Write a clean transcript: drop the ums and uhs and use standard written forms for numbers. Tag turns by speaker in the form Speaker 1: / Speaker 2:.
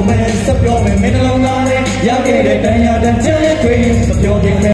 Speaker 1: မယ်စပြောမယ်မင်းနှလုံးသားနဲ့ရောက်ခဲ့တဲ့တန်ရာတန်ချ